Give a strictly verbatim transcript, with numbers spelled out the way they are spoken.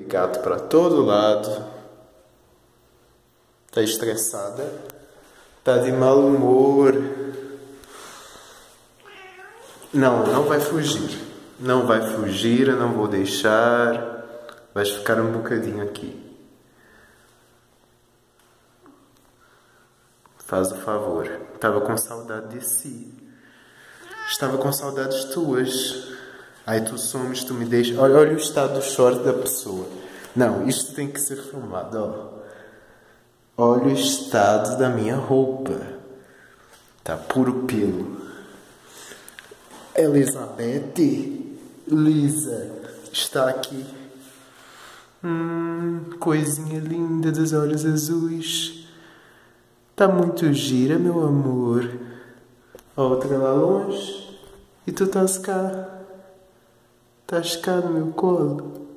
gato para todo lado. Tá estressada? Tá de mau humor? Não, não vai fugir. Não vai fugir, eu não vou deixar. Vais ficar um bocadinho aqui. Faz o favor. Estava com saudade de si. Estava com saudades tuas. Ai, tu somes, tu me deixas... Olha, olha o estado do short da pessoa. Não, isto tem que ser filmado, ó. Olha o estado da minha roupa. Tá puro pelo. Elizabeth, Lisa, está aqui. Hum, coisinha linda dos olhos azuis. Tá muito gira, meu amor. A outra lá longe. E tu estás cá. Estás cá no meu colo.